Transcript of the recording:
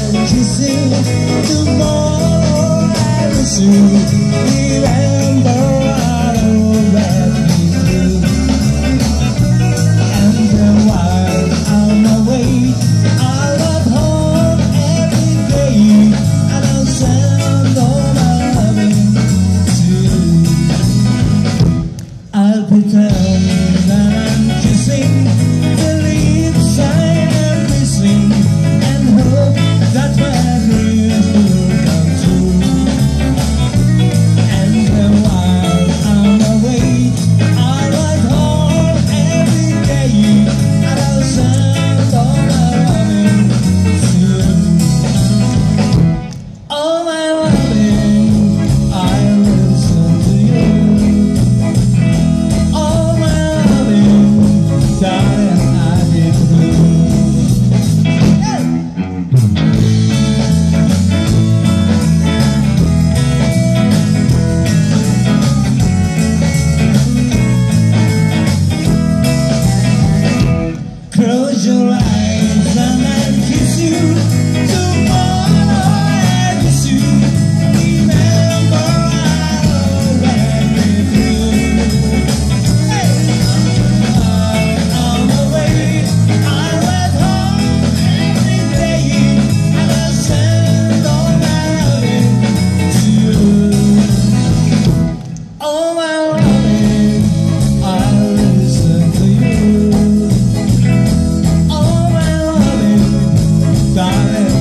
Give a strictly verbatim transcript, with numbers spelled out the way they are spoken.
kissing tomorrow. I wish you remember all that we do. And then while I'm away, I love home every day, and I'll send all my loving to you. I'll pretend that I'm kissing the lips I am missing, and hope that my dreams will come true. And then while I'm away, I'll ride home every day, and I'll send all my loving to you. All my loving, I'll listen to you. All my loving, darling, I did too. Close your eyes and I'll kiss you tomorrow. I'll kiss you. Remember I'll always with you. Hey, on the way, I'll ride home every day, and I'll send all my loving to you. All my loving, I'll listen to you. All my loving, darling.